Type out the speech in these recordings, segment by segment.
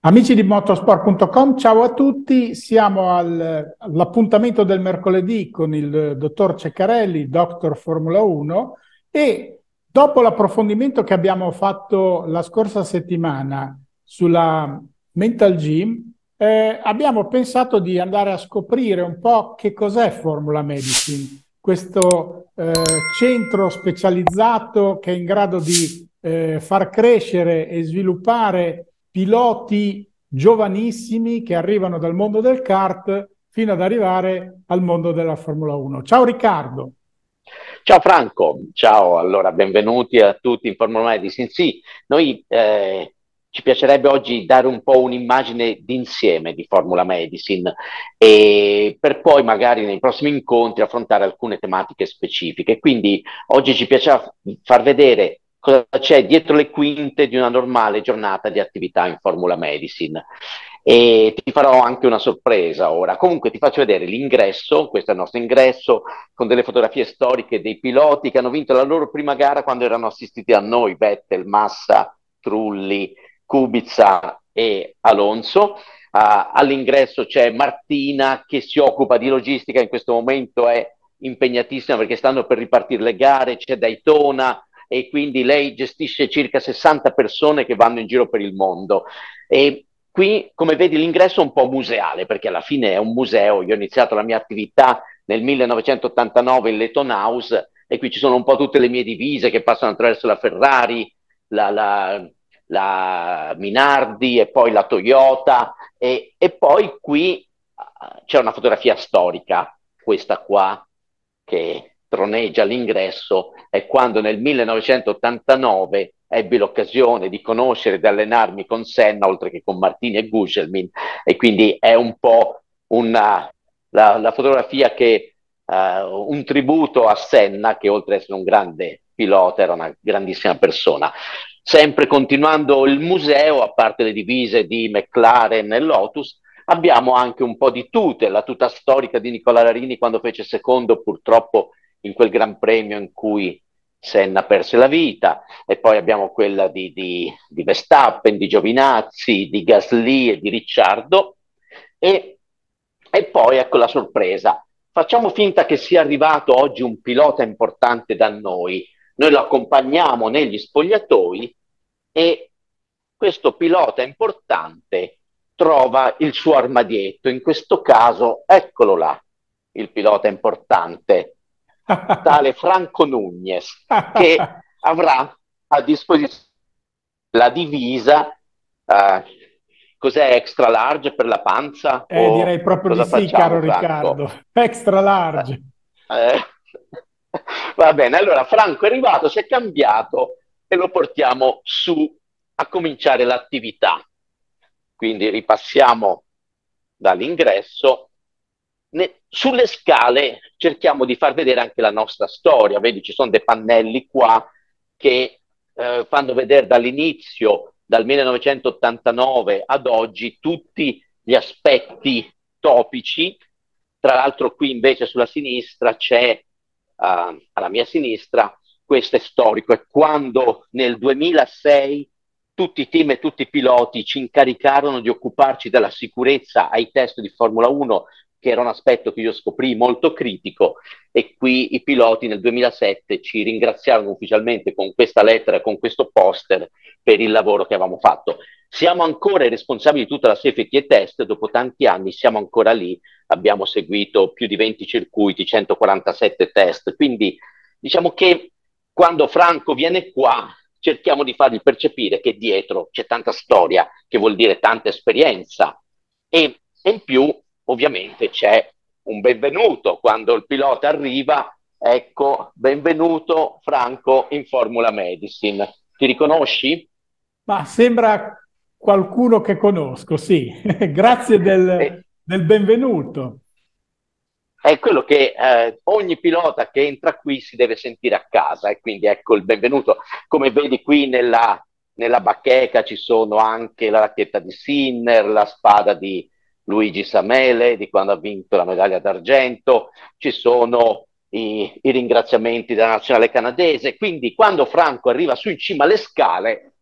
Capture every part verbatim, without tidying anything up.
Amici di motorsport punto com, ciao a tutti, siamo al- all'appuntamento del mercoledì con il dottor Ceccarelli, Doctor Formula uno, e dopo l'approfondimento che abbiamo fatto la scorsa settimana sulla Mental Gym, eh, abbiamo pensato di andare a scoprire un po' che cos'è Formula Medicine, questo eh, centro specializzato che è in grado di eh, far crescere e sviluppare piloti giovanissimi che arrivano dal mondo del kart fino ad arrivare al mondo della Formula uno. Ciao Riccardo. Ciao Franco, ciao, allora benvenuti a tutti in Formula Medicine. Sì, noi eh, ci piacerebbe oggi dare un po' un'immagine d'insieme di Formula Medicine e per poi magari nei prossimi incontri affrontare alcune tematiche specifiche. Quindi oggi ci piace far vedere cosa c'è dietro le quinte di una normale giornata di attività in Formula Medicine. E ti farò anche una sorpresa ora. Comunque ti faccio vedere l'ingresso, questo è il nostro ingresso, con delle fotografie storiche dei piloti che hanno vinto la loro prima gara quando erano assistiti a noi, Vettel, Massa, Trulli, Kubica e Alonso. Uh, all'ingresso c'è Martina che si occupa di logistica, in questo momento è impegnatissima perché stanno per ripartire le gare, c'è Daytona e quindi lei gestisce circa sessanta persone che vanno in giro per il mondo. E qui, come vedi, l'ingresso è un po' museale, perché alla fine è un museo. Io ho iniziato la mia attività nel millenovecentottantanove in Leyton House e qui ci sono un po' tutte le mie divise che passano attraverso la Ferrari, la, la, la Minardi e poi la Toyota e, e poi qui uh, c'è una fotografia storica, questa qua che troneggia all'ingresso, è quando nel millenovecentottantanove ebbi l'occasione di conoscere e di allenarmi con Senna, oltre che con Martini e Gugelmin, e quindi è un po' una, la, la fotografia che uh, un tributo a Senna, che oltre ad essere un grande pilota era una grandissima persona. Sempre continuando il museo, a parte le divise di McLaren e Lotus, abbiamo anche un po' di tute, la tuta storica di Nicola Larini quando fece secondo purtroppo in quel Gran Premio in cui Senna perse la vita, e poi abbiamo quella di, di, di Verstappen, di Giovinazzi, di Gasly e di Ricciardo, e, e poi ecco la sorpresa. Facciamo finta che sia arrivato oggi un pilota importante da noi, noi lo accompagniamo negli spogliatoi e questo pilota importante trova il suo armadietto, in questo caso eccolo là, il pilota importante, tale Franco Núñez, che avrà a disposizione la divisa, eh, cos'è extra large per la panza Eh, direi o proprio di cosa sì, facciamo caro Franco? Riccardo. Extra Eh, large. eh, Va bene, allora Franco è arrivato, si è cambiato e lo portiamo su a cominciare l'attività. Quindi ripassiamo dall'ingresso. Ne, sulle scale cerchiamo di far vedere anche la nostra storia. Vedi, ci sono dei pannelli qua che eh, fanno vedere dall'inizio, dal millenovecentottantanove ad oggi, tutti gli aspetti topici. Tra l'altro qui invece sulla sinistra c'è, uh, alla mia sinistra, questo è storico, è quando nel duemilasei tutti i team e tutti i piloti ci incaricarono di occuparci della sicurezza ai test di Formula uno, che era un aspetto che io scoprì molto critico, e qui i piloti nel duemilasette ci ringraziarono ufficialmente con questa lettera, con questo poster, per il lavoro che avevamo fatto. Siamo ancora i responsabili di tutta la safety e test, dopo tanti anni siamo ancora lì, abbiamo seguito più di venti circuiti, centoquarantasette test, quindi diciamo che quando Franco viene qua cerchiamo di fargli percepire che dietro c'è tanta storia, che vuol dire tanta esperienza, e, e in più ovviamente c'è un benvenuto quando il pilota arriva. Ecco, benvenuto Franco in Formula Medicine. Ti riconosci? Ma sembra qualcuno che conosco, sì. Grazie E, del, del benvenuto. è quello che eh, ogni pilota che entra qui si deve sentire a casa, e quindi ecco il benvenuto. Come vedi qui nella, nella bacheca ci sono anche la racchetta di Sinner, la spada di Luigi Samele di quando ha vinto la medaglia d'argento, ci sono i, i ringraziamenti della nazionale canadese. Quindi quando Franco arriva su in cima alle scale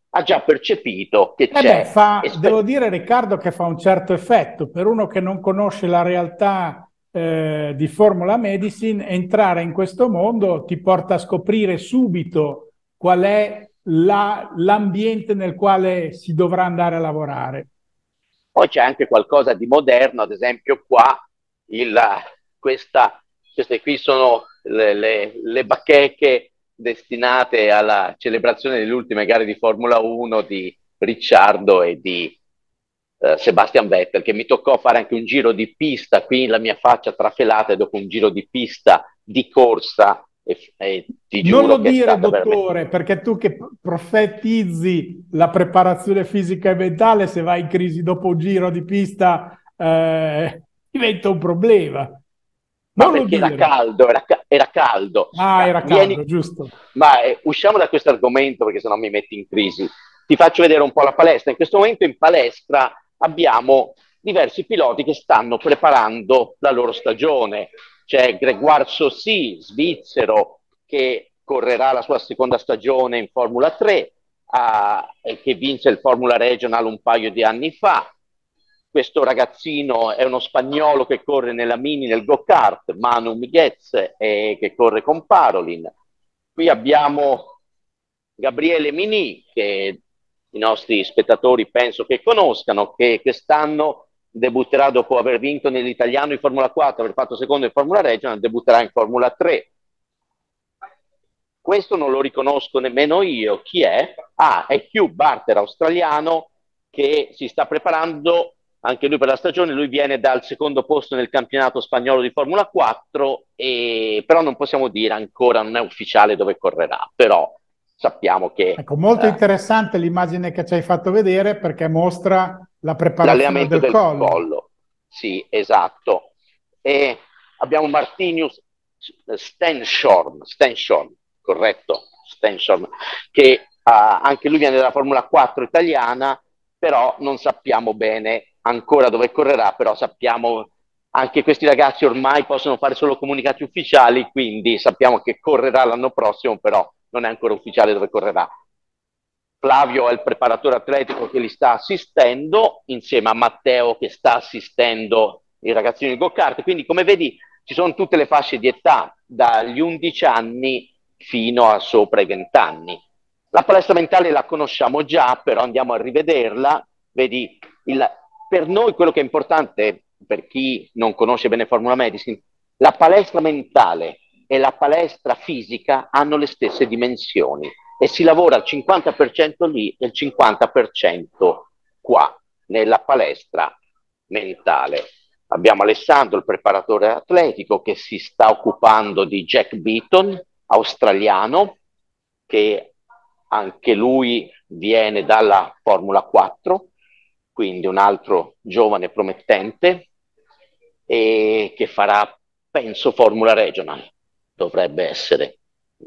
ha già percepito che Eh beh, c'è. fa, Esper- devo dire Riccardo che fa un certo effetto per uno che non conosce la realtà eh, di Formula Medicine, entrare in questo mondo ti porta a scoprire subito qual è la- l'ambiente nel quale si dovrà andare a lavorare. Poi c'è anche qualcosa di moderno, ad esempio qua, il, questa, queste qui sono le, le, le bacheche destinate alla celebrazione delle ultime gare di Formula uno di Ricciardo e di eh, Sebastian Vettel, che mi toccò fare anche un giro di pista, qui la mia faccia trafelata dopo un giro di pista di corsa e, e ti Non lo giuro che è dire, stata veramente... dottore, perché tu che profetizzi la preparazione fisica e mentale, se vai in crisi dopo un giro di pista, eh, diventa un problema. Ma Non lo perché era dire. caldo, era, ca- era caldo. Ah, Ma, era vieni, caldo, giusto. ma eh, usciamo da questo argomento perché sennò mi metti in crisi. Ti faccio vedere un po' la palestra. In questo momento in palestra abbiamo diversi piloti che stanno preparando la loro stagione. C'è Grégoire Saucy, svizzero, che correrà la sua seconda stagione in Formula tre, a, che vinse il Formula Regional un paio di anni fa. Questo ragazzino è uno spagnolo che corre nella Mini nel go-kart, Manu Miguez, eh, che corre con Parolin. Qui abbiamo Gabriele Mini, che i nostri spettatori penso che conoscano, che quest'anno debutterà dopo aver vinto nell'italiano in Formula quattro, aver fatto secondo in Formula Regional, debutterà in Formula tre. Questo non lo riconosco nemmeno io. Chi è? Ah, è Hugh Barter, australiano, che si sta preparando anche lui per la stagione. Lui viene dal secondo posto nel campionato spagnolo di Formula quattro, e... però non possiamo dire ancora, non è ufficiale dove correrà, però sappiamo che Ecco, molto eh, interessante l'immagine che ci hai fatto vedere perché mostra la preparazione l'allenamento del del collo. collo. Sì, esatto. E abbiamo Martinius Stenshorn, Stenshorn, corretto, Stenshorn, che uh, anche lui viene dalla Formula quattro italiana, però non sappiamo bene ancora dove correrà, però sappiamo anche questi ragazzi ormai possono fare solo comunicati ufficiali, quindi sappiamo che correrà l'anno prossimo, però non è ancora ufficiale dove correrà. Flavio è il preparatore atletico che li sta assistendo, insieme a Matteo che sta assistendo i ragazzini di go-kart. Quindi, come vedi, ci sono tutte le fasce di età, dagli undici anni fino a sopra i venti anni. La palestra mentale la conosciamo già, però andiamo a rivederla. Vedi, il, per noi quello che è importante, per chi non conosce bene Formula Medicine, la palestra mentale e la palestra fisica hanno le stesse dimensioni e si lavora al cinquanta per cento lì e il cinquanta per cento qua, nella palestra mentale. Abbiamo Alessandro, il preparatore atletico, che si sta occupando di Jack Beaton, australiano, che anche lui viene dalla Formula quattro, quindi un altro giovane promettente, e che farà, penso, Formula Regional, dovrebbe essere.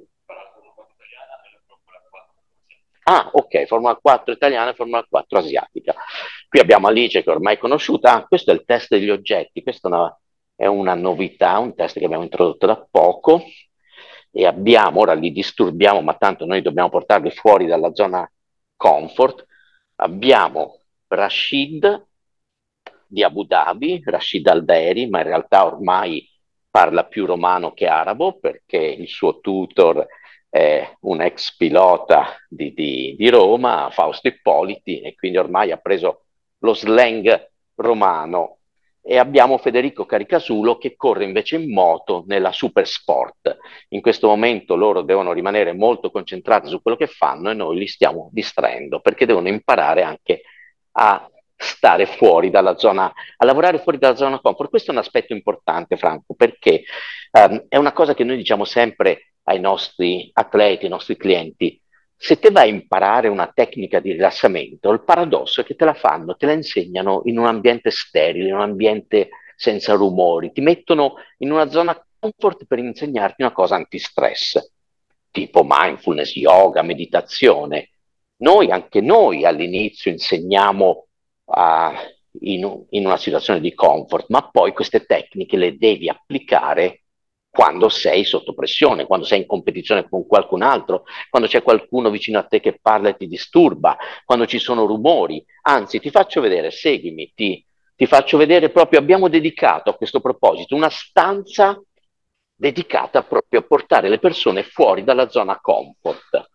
Ah, ok, Formula quattro italiana e Formula quattro asiatica. Qui abbiamo Alice che ormai è conosciuta. Ah, questo è il test degli oggetti, questa è una, è una novità, un test che abbiamo introdotto da poco e abbiamo, ora li disturbiamo, ma tanto noi dobbiamo portarli fuori dalla zona comfort. Abbiamo Rashid di Abu Dhabi, Rashid Aldaeri, ma in realtà ormai parla più romano che arabo perché il suo tutor è un ex pilota di, di, di Roma, Fausto Ippoliti, e quindi ormai ha preso lo slang romano. E abbiamo Federico Caricasulo che corre invece in moto nella Super Sport. In questo momento loro devono rimanere molto concentrati su quello che fanno e noi li stiamo distraendo perché devono imparare anche a stare fuori dalla zona, a lavorare fuori dalla zona comfort. Questo è un aspetto importante, Franco, perché um, è una cosa che noi diciamo sempre ai nostri atleti, ai nostri clienti. Se te vai a imparare una tecnica di rilassamento, il paradosso è che te la fanno, te la insegnano in un ambiente sterile, in un ambiente senza rumori, ti mettono in una zona comfort per insegnarti una cosa antistress, tipo mindfulness, yoga, meditazione. Noi, anche noi all'inizio insegniamo uh, in, in una situazione di comfort, ma poi queste tecniche le devi applicare quando sei sotto pressione, quando sei in competizione con qualcun altro, quando c'è qualcuno vicino a te che parla e ti disturba, quando ci sono rumori. Anzi, ti faccio vedere, seguimi, ti, ti faccio vedere proprio, abbiamo dedicato a questo proposito una stanza dedicata proprio a portare le persone fuori dalla zona comfort.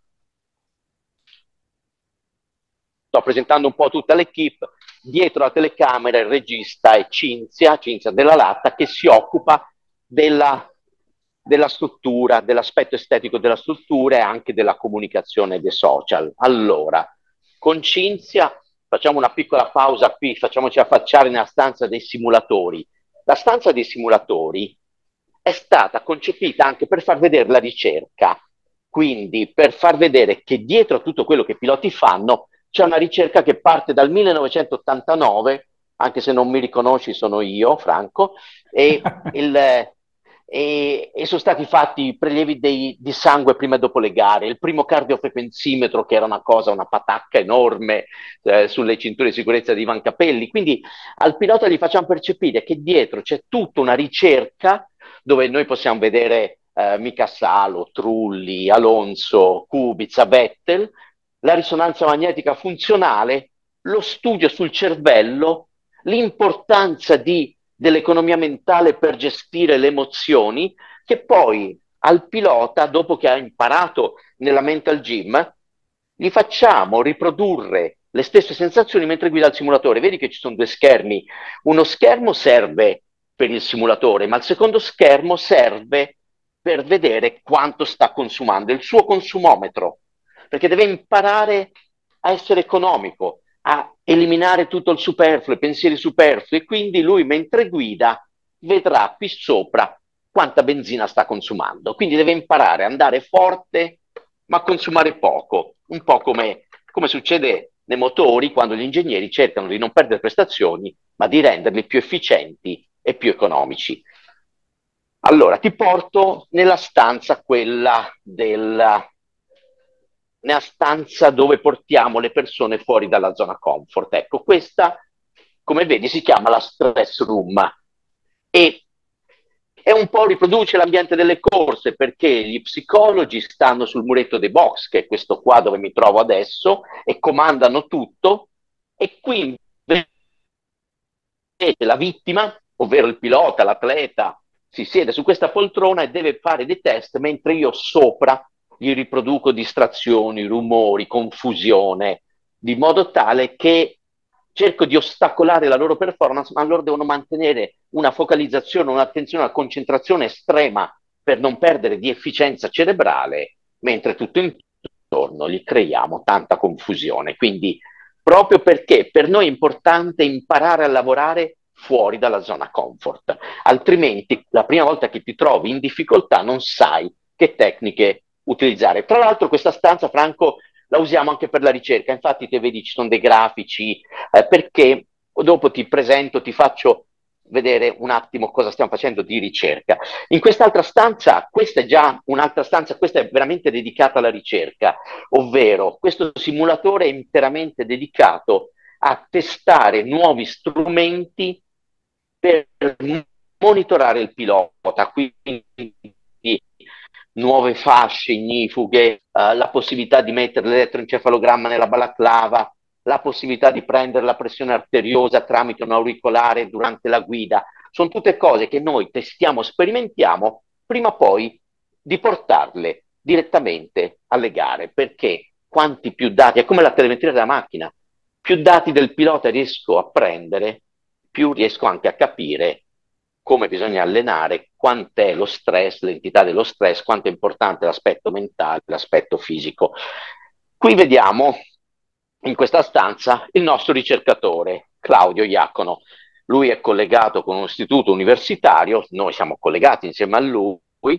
Sto presentando un po' tutta l'equipe, dietro la telecamera il regista è Cinzia, Cinzia Della Latta, che si occupa della, della struttura, dell'aspetto estetico della struttura e anche della comunicazione dei social. Allora, con Cinzia facciamo una piccola pausa qui, facciamoci affacciare nella stanza dei simulatori. La stanza dei simulatori è stata concepita anche per far vedere la ricerca, quindi per far vedere che dietro a tutto quello che i piloti fanno c'è una ricerca che parte dal millenovecentottantanove, anche se non mi riconosci sono io, Franco, e, il, e, e sono stati fatti prelievi dei, di sangue prima e dopo le gare, il primo cardiofrequenzimetro che era una cosa, una patacca enorme eh, sulle cinture di sicurezza di Ivan Capelli, quindi al pilota gli facciamo percepire che dietro c'è tutta una ricerca dove noi possiamo vedere eh, Mika Salo, Trulli, Alonso, Kubica, Vettel, la risonanza magnetica funzionale, lo studio sul cervello, l'importanza di, dell'economia mentale per gestire le emozioni, che poi al pilota, dopo che ha imparato nella mental gym, gli facciamo riprodurre le stesse sensazioni mentre guida il simulatore. Vedi che ci sono due schermi. Uno schermo serve per il simulatore, ma il secondo schermo serve per vedere quanto sta consumando, il suo consumometro, perché deve imparare a essere economico, a eliminare tutto il superfluo, i pensieri superflui, e quindi lui mentre guida vedrà qui sopra quanta benzina sta consumando. Quindi deve imparare ad andare forte ma consumare poco, un po' come, come succede nei motori quando gli ingegneri cercano di non perdere prestazioni ma di renderli più efficienti e più economici. Allora, ti porto nella stanza quella della nella stanza dove portiamo le persone fuori dalla zona comfort. Ecco, questa, come vedi, si chiama la stress room e è un po' riproduce l'ambiente delle corse, perché gli psicologi stanno sul muretto dei box, che è questo qua dove mi trovo adesso, e comandano tutto, e qui invece la vittima, ovvero il pilota, l'atleta, si siede su questa poltrona e deve fare dei test, mentre io sopra gli riproduco distrazioni, rumori, confusione, di modo tale che cerco di ostacolare la loro performance, ma loro devono mantenere una focalizzazione, un'attenzione, una concentrazione estrema per non perdere di efficienza cerebrale, mentre tutto intorno gli creiamo tanta confusione. Quindi proprio perché per noi è importante imparare a lavorare fuori dalla zona comfort, altrimenti la prima volta che ti trovi in difficoltà non sai che tecniche utilizzare. Tra l'altro questa stanza, Franco, la usiamo anche per la ricerca, infatti te vedi ci sono dei grafici, eh, perché dopo ti presento, ti faccio vedere un attimo cosa stiamo facendo di ricerca. In quest'altra stanza, questa è già un'altra stanza, questa è veramente dedicata alla ricerca, ovvero questo simulatore è interamente dedicato a testare nuovi strumenti per monitorare il pilota, quindi nuove fasce ignifughe, eh, la possibilità di mettere l'elettroencefalogramma nella balaclava, la possibilità di prendere la pressione arteriosa tramite un auricolare durante la guida. Sono tutte cose che noi testiamo, sperimentiamo, prima o poi di portarle direttamente alle gare, perché quanti più dati, è come la telemetria della macchina, più dati del pilota riesco a prendere, più riesco anche a capire come bisogna allenare, quant'è lo stress, l'entità dello stress, quanto è importante l'aspetto mentale, l'aspetto fisico. Qui vediamo in questa stanza il nostro ricercatore, Claudio Iacono. Lui è collegato con un istituto universitario, noi siamo collegati insieme a lui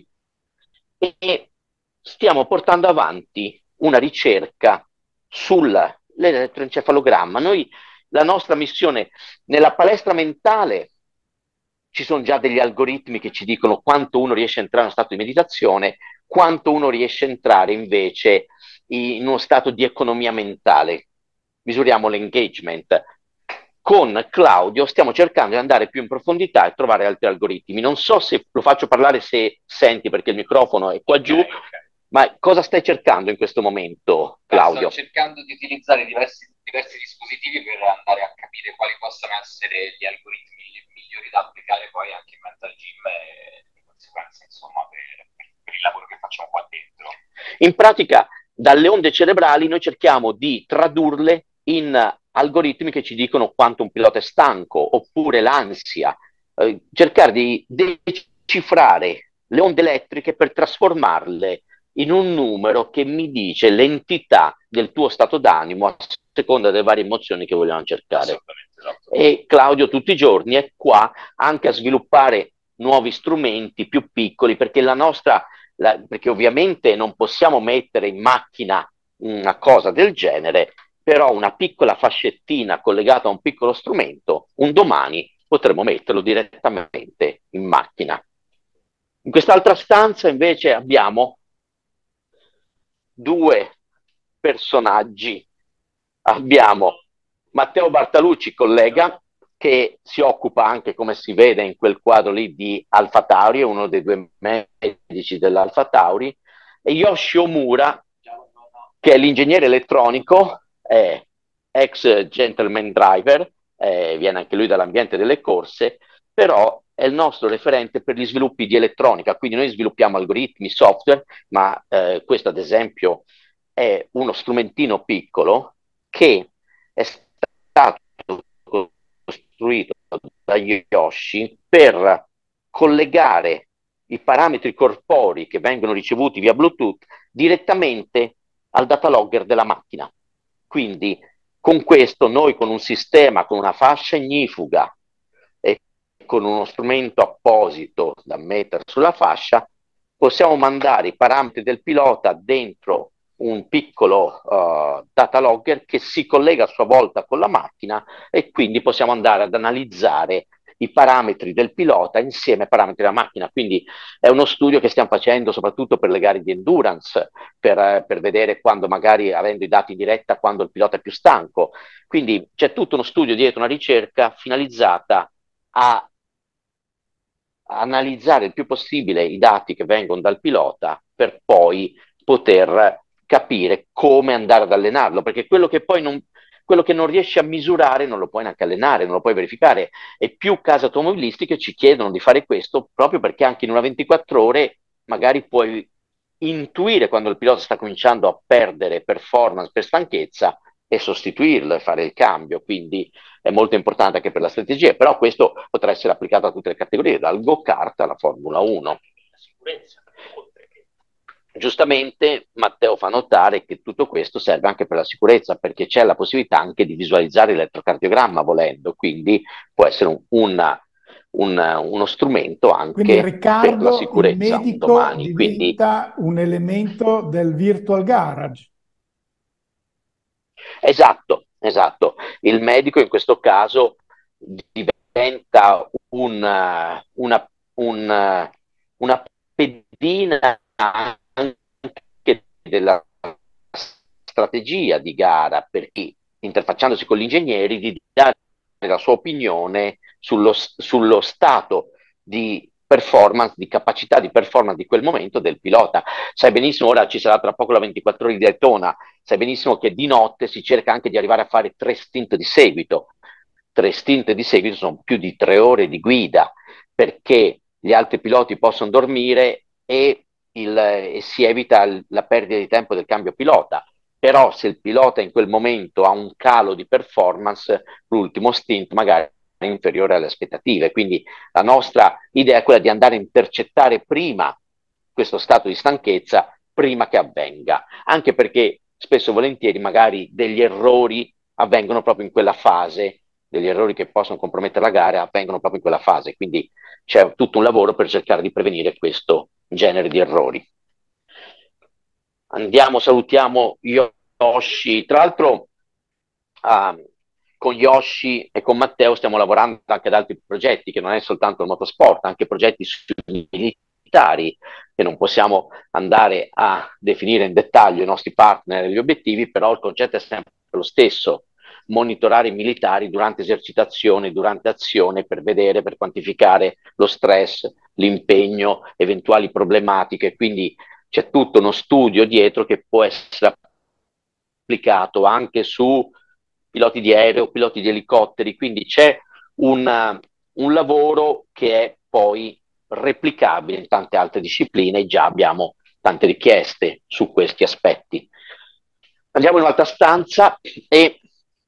e stiamo portando avanti una ricerca sull'elettroencefalogramma. Noi, la nostra missione nella palestra mentale, ci sono già degli algoritmi che ci dicono quanto uno riesce a entrare in uno stato di meditazione, quanto uno riesce a entrare invece in uno stato di economia mentale. Misuriamo l'engagement. con Claudio stiamo cercando di andare più in profondità e trovare altri algoritmi. Non so se lo faccio parlare, se senti, perché il microfono è qua giù, okay, okay. Ma cosa stai cercando in questo momento, Claudio? Sto cercando di utilizzare diversi, diversi dispositivi per andare a capire quali possano essere gli algoritmi migliori da applicare poi anche in Mental Gym e di conseguenza, insomma, per, per il lavoro che facciamo qua dentro. In pratica, dalle onde cerebrali noi cerchiamo di tradurle in algoritmi che ci dicono quanto un pilota è stanco, oppure l'ansia, eh, cercare di decifrare le onde elettriche per trasformarle in un numero che mi dice l'entità del tuo stato d'animo a seconda delle varie emozioni che vogliamo cercare. Esatto. E Claudio tutti i giorni è qua anche a sviluppare nuovi strumenti più piccoli, perché la nostra, la, perché ovviamente non possiamo mettere in macchina una cosa del genere, però una piccola fascettina collegata a un piccolo strumento, un domani potremo metterlo direttamente in macchina. In quest'altra stanza invece abbiamo due personaggi. Abbiamo Matteo Bartalucci, collega, che si occupa anche, come si vede in quel quadro lì, di Alfa Tauri, è uno dei due medici dell'Alfa Tauri, e Yoshi Omura, che è l'ingegnere elettronico, è ex gentleman driver, eh, viene anche lui dall'ambiente delle corse, però è il nostro referente per gli sviluppi di elettronica, quindi noi sviluppiamo algoritmi, software, ma eh, questo ad esempio è uno strumentino piccolo che è stato costruito da Yoshi per collegare i parametri corporei che vengono ricevuti via Bluetooth direttamente al data logger della macchina. Quindi con questo noi, con un sistema, con una fascia ignifuga e con uno strumento apposito da mettere sulla fascia, possiamo mandare i parametri del pilota dentro un piccolo uh, data logger che si collega a sua volta con la macchina, e quindi possiamo andare ad analizzare i parametri del pilota insieme ai parametri della macchina. Quindi è uno studio che stiamo facendo soprattutto per le gare di endurance, per, eh, per vedere quando, magari avendo i dati in diretta, quando il pilota è più stanco. Quindi c'è tutto uno studio dietro, una ricerca finalizzata a analizzare il più possibile i dati che vengono dal pilota per poi poter capire come andare ad allenarlo, perché quello che poi non, quello che non riesci a misurare non lo puoi neanche allenare, non lo puoi verificare, e più case automobilistiche ci chiedono di fare questo proprio perché anche in una ventiquattro ore magari puoi intuire quando il pilota sta cominciando a perdere performance per stanchezza e sostituirlo e fare il cambio. Quindi è molto importante anche per la strategia, però questo potrà essere applicato a tutte le categorie, dal go-kart alla Formula uno. La sicurezza. Giustamente Matteo fa notare che tutto questo serve anche per la sicurezza, perché c'è la possibilità anche di visualizzare l'elettrocardiogramma volendo, quindi può essere un, una, un, uno strumento anche quindi, Riccardo, per la sicurezza. il medico domani, diventa quindi... un elemento del virtual garage. Esatto, esatto. Il medico in questo caso diventa un, una, un, una pedina anche della strategia di gara, perché interfacciandosi con gli ingegneri di dare la sua opinione sullo, sullo stato di performance, di capacità di performance di quel momento del pilota. Sai benissimo, ora ci sarà tra poco la ventiquattro ore di Daytona, sai benissimo che di notte si cerca anche di arrivare a fare tre stint di seguito. Tre stint di seguito sono più di tre ore di guida, perché gli altri piloti possono dormire e, il, e si evita il, la perdita di tempo del cambio pilota. Però se il pilota in quel momento ha un calo di performance, l'ultimo stint magari è inferiore alle aspettative. Quindi la nostra idea è quella di andare a intercettare prima questo stato di stanchezza, prima che avvenga, anche perché spesso e volentieri magari degli errori avvengono proprio in quella fase, degli errori che possono compromettere la gara avvengono proprio in quella fase, quindi c'è tutto un lavoro per cercare di prevenire questo genere di errori. Andiamo, salutiamo Yoshi. Tra l'altro uh, con Yoshi e con Matteo stiamo lavorando anche ad altri progetti, che non è soltanto il motorsport, anche progetti militari, che non possiamo andare a definire in dettaglio i nostri partner e gli obiettivi, però il concetto è sempre lo stesso. monitorare i militari durante esercitazioni, durante azione, per vedere, per quantificare lo stress, l'impegno, eventuali problematiche. Quindi c'è tutto uno studio dietro che può essere applicato anche su piloti di aereo, piloti di elicotteri, quindi c'è un, un lavoro che è poi replicabile in tante altre discipline e già abbiamo tante richieste su questi aspetti. Andiamo in un'altra stanza e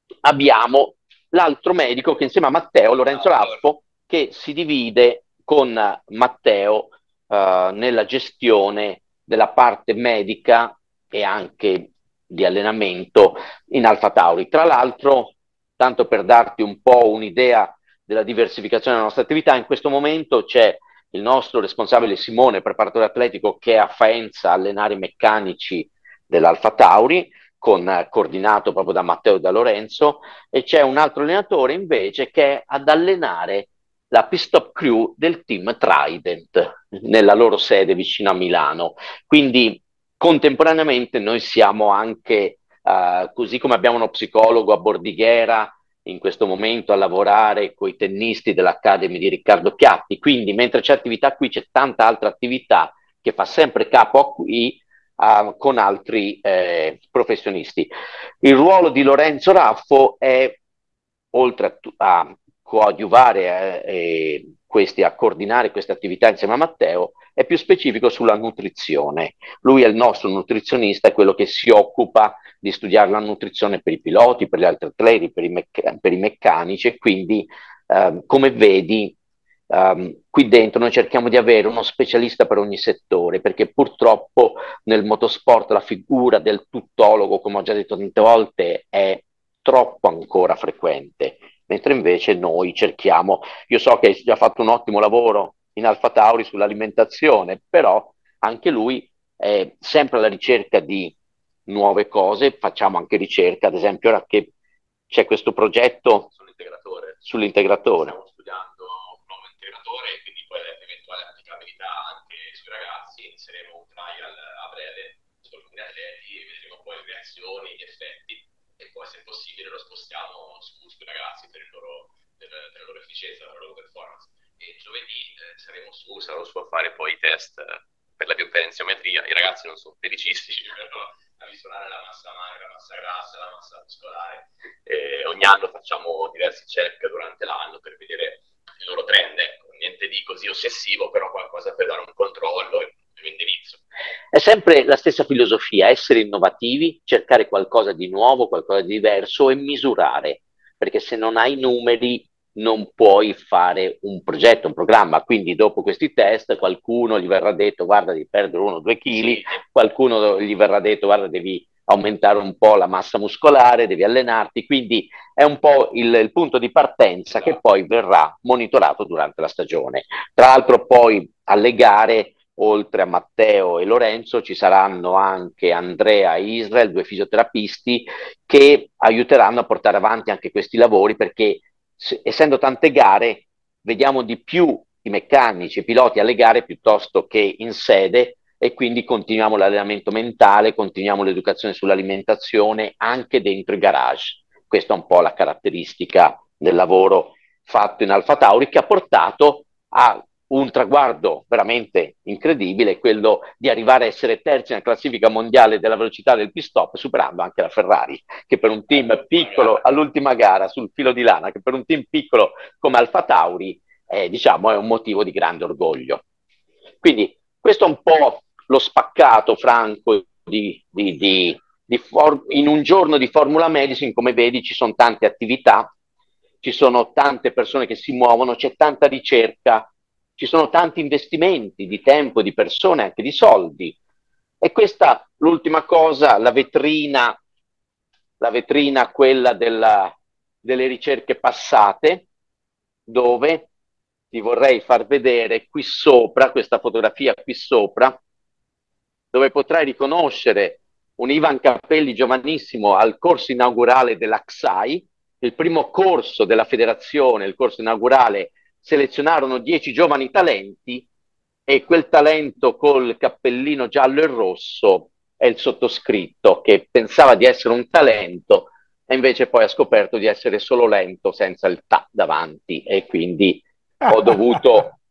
abbiamo l'altro medico che insieme a Matteo, Lorenzo Raffo, che si divide con Matteo eh, nella gestione della parte medica e anche di allenamento in Alfa Tauri. Tra l'altro, tanto per darti un po' un'idea della diversificazione della nostra attività, in questo momento c'è il nostro responsabile Simone, preparatore atletico, che è a Faenza a allenare i meccanici dell'Alfa Tauri, con, coordinato proprio da Matteo e da Lorenzo, e c'è un altro allenatore invece che è ad allenare la pit stop crew del team Trident nella loro sede vicino a Milano. Quindi contemporaneamente noi siamo anche, uh, così come abbiamo uno psicologo a Bordighera in questo momento a lavorare con i tennisti dell'Academy di Riccardo Piatti, quindi mentre c'è attività qui c'è tanta altra attività che fa sempre capo a qui uh, con altri eh, professionisti. Il ruolo di Lorenzo Raffo è, oltre a, a coadiuvare eh, questi, a coordinare queste attività insieme a Matteo, è più specifico sulla nutrizione. Lui è il nostro nutrizionista, è quello che si occupa di studiare la nutrizione per i piloti, per gli altri atleti, per i, mecc- per i meccanici, e quindi eh, come vedi Um, qui dentro noi cerchiamo di avere uno specialista per ogni settore, perché purtroppo nel motorsport la figura del tuttologo, come ho già detto tante volte, è troppo ancora frequente, mentre invece noi cerchiamo, io so che hai già fatto un ottimo lavoro in Alfa Tauri sull'alimentazione, però anche lui è sempre alla ricerca di nuove cose, facciamo anche ricerca, ad esempio ora che c'è questo progetto sull'integratore, sull'integratore. Stiamo studiando un nuovo integratore e quindi poi l'eventuale applicabilità anche sui ragazzi. Inizieremo un trial a breve su alcuni atleti e vedremo poi le reazioni, gli effetti, e poi se possibile lo spostiamo su, sui ragazzi per, il loro, per, per la loro efficienza, per la loro performance. E giovedì eh, saremo su, sarò su a fare poi i test eh, per la biopotenziometria. I ragazzi non sono felicistici, però a misurare la massa magra, la massa grassa, la massa muscolare. E ogni anno facciamo diversi check durante l'anno per vedere il loro trend. Ecco, niente di così ossessivo, però qualcosa per dare un controllo e un indirizzo. È sempre la stessa filosofia, essere innovativi, cercare qualcosa di nuovo, qualcosa di diverso e misurare, perché se non hai numeri non puoi fare un progetto, un programma. Quindi dopo questi test qualcuno gli verrà detto guarda devi perdere uno o due chili, sì. Qualcuno gli verrà detto guarda devi aumentare un po' la massa muscolare, devi allenarti, quindi è un po' il, il punto di partenza, esatto, che poi verrà monitorato durante la stagione. Tra l'altro poi alle gare, oltre a Matteo e Lorenzo, ci saranno anche Andrea e Israel, due fisioterapisti, che aiuteranno a portare avanti anche questi lavori, perché se, essendo tante gare, vediamo di più i meccanici e i piloti alle gare piuttosto che in sede, e quindi continuiamo l'allenamento mentale, continuiamo l'educazione sull'alimentazione anche dentro i garage. Questa è un po' la caratteristica del lavoro fatto in Alfa Tauri, che ha portato a un traguardo veramente incredibile, quello di arrivare a essere terzi nella classifica mondiale della velocità del pit stop, superando anche la Ferrari, che per un team piccolo, all'ultima gara sul filo di lana, che per un team piccolo come Alfa Tauri, eh, diciamo, è un motivo di grande orgoglio. Quindi questo è un po' lo spaccato, Franco, di, di, di, di for- in un giorno di Formula Medicine. Come vedi ci sono tante attività, ci sono tante persone che si muovono, c'è tanta ricerca, ci sono tanti investimenti di tempo, di persone, anche di soldi. E questa, l'ultima cosa, la vetrina, la vetrina quella della, delle ricerche passate, dove ti vorrei far vedere qui sopra, questa fotografia qui sopra, dove potrai riconoscere un Ivan Cappelli giovanissimo al corso inaugurale dell'A X A I, il primo corso della federazione, il corso inaugurale. Selezionarono dieci giovani talenti e quel talento col cappellino giallo e rosso è il sottoscritto, che pensava di essere un talento e invece poi ha scoperto di essere solo lento senza il ta davanti e quindi ho dovuto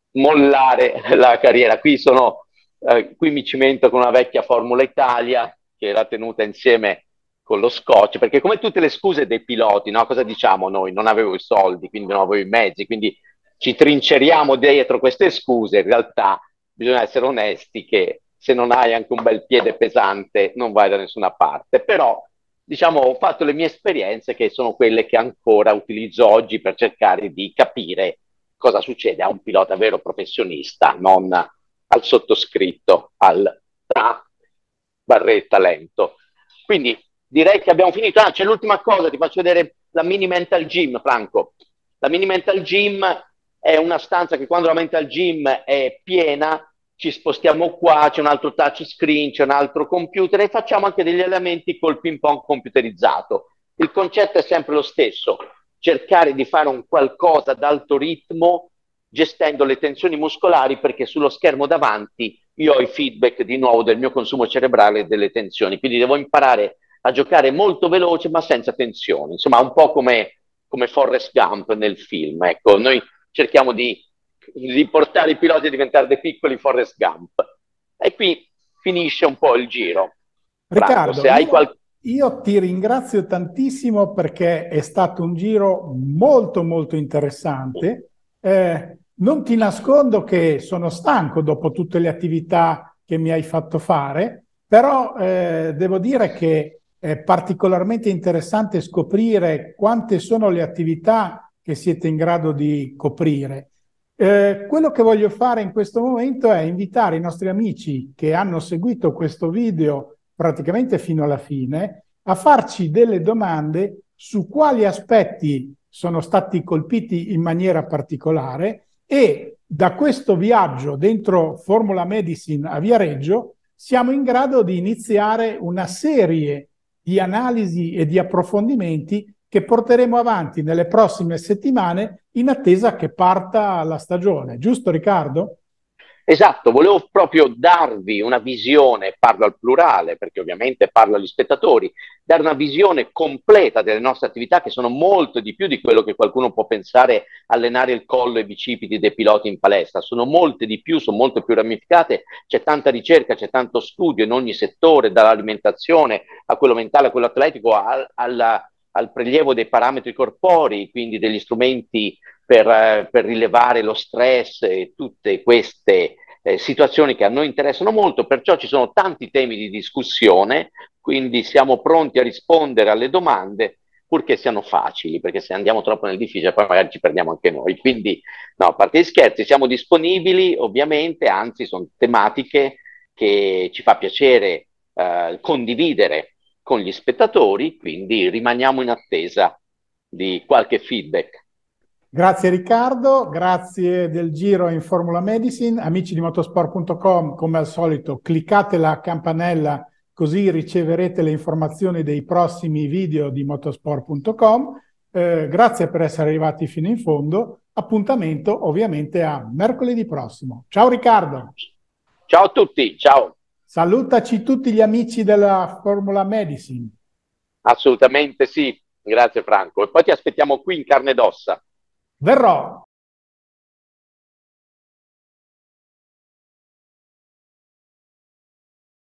mollare la carriera. Qui sono, eh, qui mi cimento con una vecchia Formula Italia che era tenuta insieme con lo scotch, perché come tutte le scuse dei piloti, no? Cosa diciamo noi? Non avevo i soldi, quindi non avevo i mezzi, quindi ci trinceriamo dietro queste scuse. In realtà bisogna essere onesti che se non hai anche un bel piede pesante non vai da nessuna parte. Però diciamo, ho fatto le mie esperienze che sono quelle che ancora utilizzo oggi per cercare di capire cosa succede a un pilota vero professionista, non al sottoscritto, al tra barretta lento. Quindi direi che abbiamo finito. Ah, c'è l'ultima cosa, ti faccio vedere la mini mental gym, Franco. La mini mental gym è una stanza che quando la mental gym è piena ci spostiamo qua, c'è un altro touch screen, c'è un altro computer e facciamo anche degli allenamenti col ping pong computerizzato. Il concetto è sempre lo stesso, cercare di fare un qualcosa ad alto ritmo gestendo le tensioni muscolari, perché sullo schermo davanti io ho i feedback di nuovo del mio consumo cerebrale e delle tensioni, quindi devo imparare a giocare molto veloce ma senza tensioni, insomma un po' come, come Forrest Gump nel film. Ecco, noi cerchiamo di di portare i piloti a diventare dei piccoli Forrest Gump. E qui finisce un po' il giro. Riccardo, Franco, se hai io, qual... io ti ringrazio tantissimo perché è stato un giro molto molto interessante. Eh, non ti nascondo che sono stanco dopo tutte le attività che mi hai fatto fare, però eh, devo dire che è particolarmente interessante scoprire quante sono le attività che siete in grado di coprire. Eh, quello che voglio fare in questo momento è invitare i nostri amici che hanno seguito questo video praticamente fino alla fine a farci delle domande su quali aspetti sono stati colpiti in maniera particolare e da questo viaggio dentro Formula Medicine a Viareggio siamo in grado di iniziare una serie di analisi e di approfondimenti che porteremo avanti nelle prossime settimane in attesa che parta la stagione. Giusto, Riccardo? Esatto, volevo proprio darvi una visione, parlo al plurale perché ovviamente parlo agli spettatori, dare una visione completa delle nostre attività che sono molto di più di quello che qualcuno può pensare allenare il collo e i bicipiti dei piloti in palestra, sono molte di più, sono molto più ramificate, c'è tanta ricerca, c'è tanto studio in ogni settore, dall'alimentazione a quello mentale, a quello atletico, al, al, al prelievo dei parametri corporei, quindi degli strumenti Per, eh, per rilevare lo stress e tutte queste eh, situazioni che a noi interessano molto, perciò ci sono tanti temi di discussione, quindi siamo pronti a rispondere alle domande purché siano facili, perché se andiamo troppo nel difficile poi magari ci perdiamo anche noi. Quindi no, a parte gli scherzi, siamo disponibili ovviamente, anzi sono tematiche che ci fa piacere eh, condividere con gli spettatori, quindi rimaniamo in attesa di qualche feedback. Grazie Riccardo, grazie del giro in Formula Medicine. Amici di motorsport punto com, come al solito cliccate la campanella così riceverete le informazioni dei prossimi video di motorsport punto com. Eh, grazie per essere arrivati fino in fondo. Appuntamento ovviamente a mercoledì prossimo. Ciao Riccardo. Ciao a tutti, ciao. Salutaci tutti gli amici della Formula Medicine. Assolutamente sì, grazie Franco. E poi ti aspettiamo qui in carne ed ossa. Verrò.